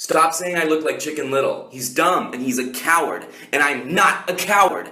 Stop saying I look like Chicken Little. He's dumb and he's a coward, and I'm not a coward.